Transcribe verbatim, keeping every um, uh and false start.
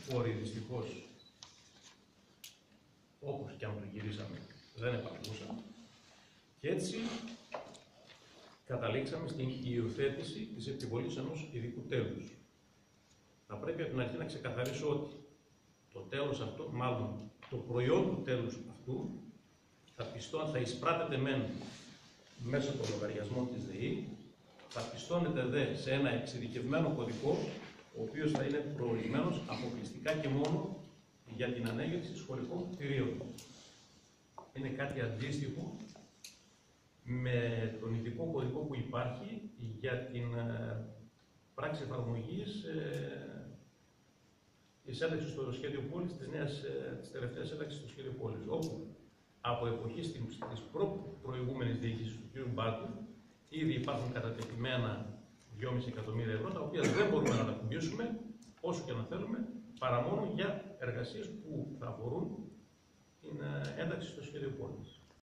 όροι δυστυχώς, όπως και αν το γυρίσαμε, δεν επαρκούσαν. Και έτσι καταλήξαμε στην υιοθέτηση της επιβολής ενός ειδικού τέλους. Θα πρέπει από την αρχή να ξεκαθαρίσω ότι το τέλος αυτό, μάλλον το προϊόν του τέλους αυτού, θα, πιστώ, θα εισπράτεται μεν μέσω των λογαριασμών της ΔΕΗ, θα πιστώνεται δε σε ένα εξειδικευμένο κωδικό, ο οποίος θα είναι προορισμένος αποκλειστικά και μόνο για την ανέγερση σχολικών κτηρίων. Είναι κάτι αντίστοιχο με τον ειδικό κωδικό που υπάρχει για την ε, πράξη εφαρμογής ε, της ένταξης στο σχέδιο πόλης, της, νέας, ε, της τελευταίας ένταξης στο σχέδιο πόλης, όπου από εποχή της προ προηγούμενης διοίκησης του κ. Μπάτου ήδη υπάρχουν κατατεθειμένα δυόμισι εκατομμύρια ευρώ, τα οποία δεν μπορούμε να τα κουμπίσουμε όσο και να θέλουμε, παρά μόνο για εργασίες που θα αφορούν την ένταξη στο σχέδιο πόλης.